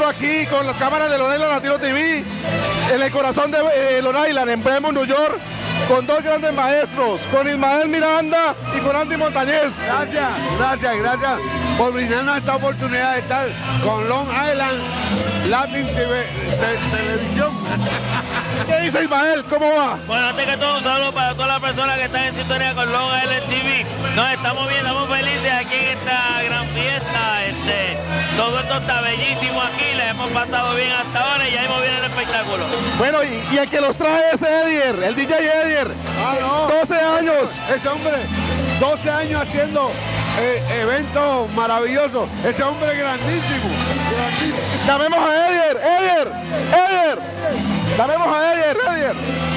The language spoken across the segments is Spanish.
encuentro aquí con las cámaras de Long Island Latino TV, en el corazón de Long Island, en Brentwood, New York, con dos grandes maestros, con Ismael Miranda y con Andy Montañez. Gracias por brindarnos esta oportunidad de estar con Long Island Latin TV, Televisión. ¿Qué dice Ismael? ¿Cómo va? Bueno, antes que todo, un saludo para todas las personas que están en sintonía con Long Island TV. Nos estamos bien, estamos felices aquí en esta gran fiesta. Todo esto está bellísimo aquí, le hemos pasado bien hasta ahora y ya hemos viene el espectáculo. Bueno, y el que los trae es Edier, el DJ Edier. No. 12 años. Ese hombre, 12 años haciendo eventos maravillosos. Ese hombre grandísimo. Llamemos a Edier. Llamemos a Edier.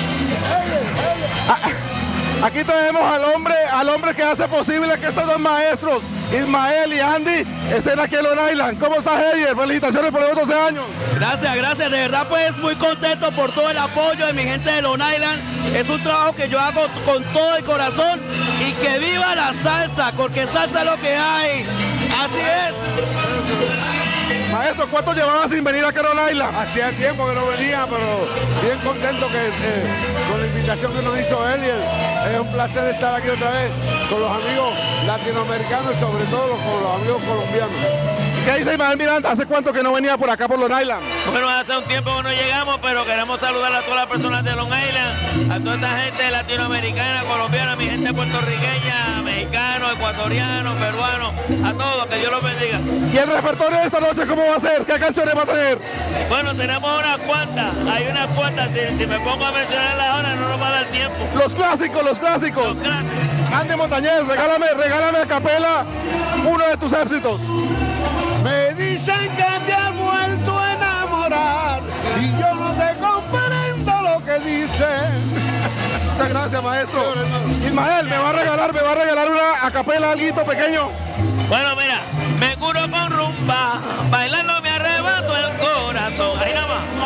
Aquí tenemos al hombre que hace posible que estos dos maestros, Ismael y Andy, estén aquí en Long Island. ¿Cómo estás, Edier? Felicitaciones por los 12 años. Gracias. De verdad, pues muy contento por todo el apoyo de mi gente de Long Island. Es un trabajo que yo hago con todo el corazón y que viva la salsa, porque salsa es lo que hay. Así es. Maestro, ¿cuánto llevaba sin venir a Long Island? Hacía tiempo que no venía, pero bien contento que con la invitación que nos hizo Eliel. Es un placer estar aquí otra vez con los amigos latinoamericanos y sobre todo con los amigos colombianos. ¿Qué dice Ismael Miranda? ¿Hace cuánto que no venía por acá por Long Island? Bueno, hace un tiempo que no llegamos, pero queremos saludar a todas las personas de Long Island, a toda esta gente latinoamericana, colombiana, mi gente puertorriqueña, mexicano, ecuatoriano, peruano, a todos, que Dios los bendiga. ¿Y el repertorio de esta noche cómo va a ser? ¿Qué canciones va a tener? Bueno, tenemos unas cuantas, hay unas cuantas, si me pongo a mencionarlas ahora no nos va a dar tiempo. Los clásicos. Los clásicos. Andy Montañez, regálame a capela uno de tus éxitos. Me dicen que te has vuelto a enamorar y yo no te comprendo lo que dicen. Muchas gracias, maestro. Ismael, me va a regalar una a capela, algo pequeño. Bueno, mira, me curo con rumba, bailando me arrebato el corazón. Ahí nada más.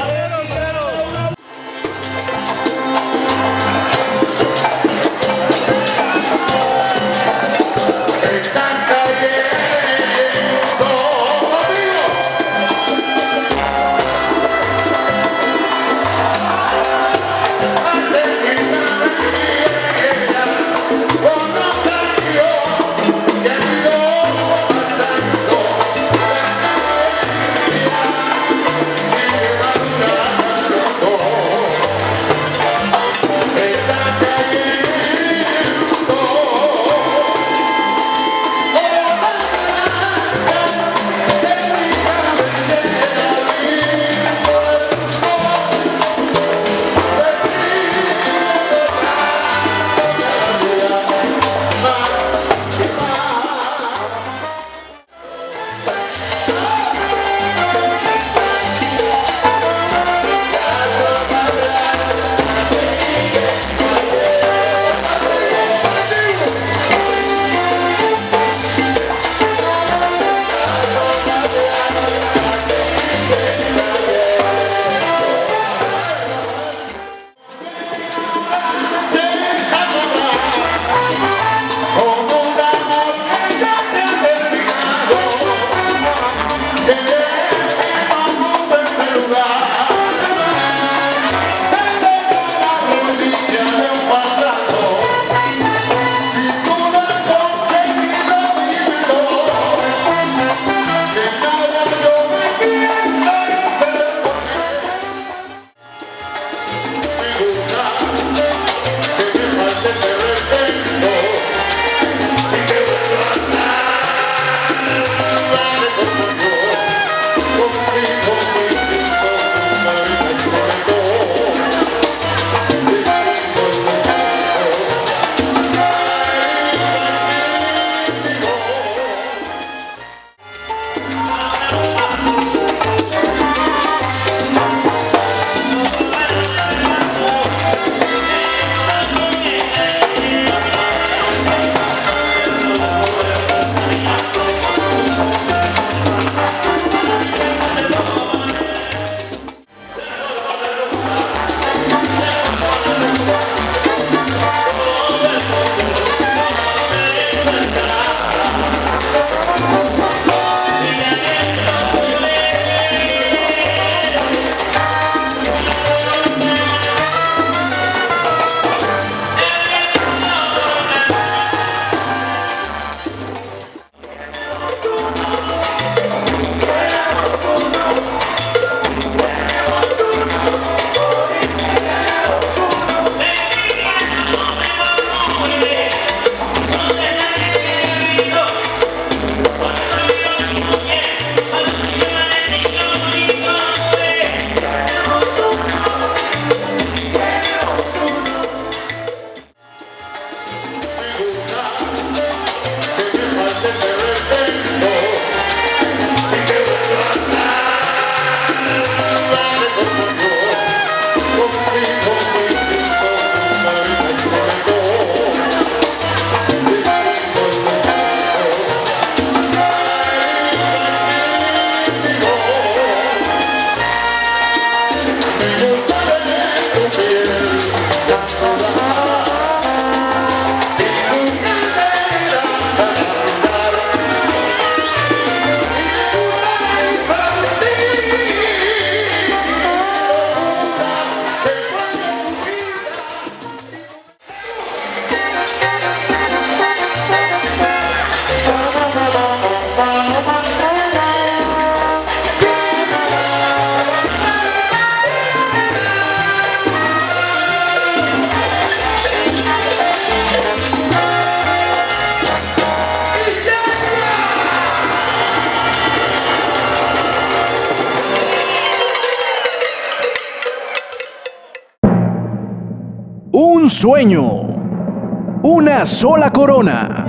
Un sueño, una sola corona,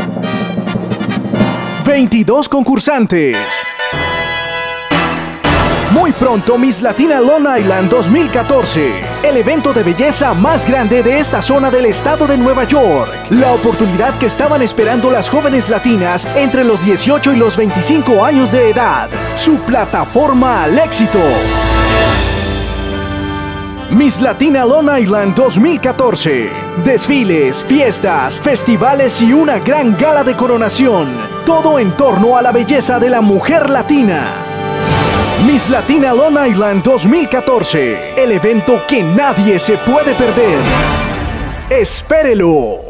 22 concursantes. Muy pronto Miss Latina Long Island 2014, el evento de belleza más grande de esta zona del estado de Nueva York. La oportunidad que estaban esperando las jóvenes latinas entre los 18 y los 25 años de edad. Su plataforma al éxito. Miss Latina Long Island 2014. Desfiles, fiestas, festivales y una gran gala de coronación. Todo en torno a la belleza de la mujer latina. Miss Latina Long Island 2014. El evento que nadie se puede perder. ¡Espérelo!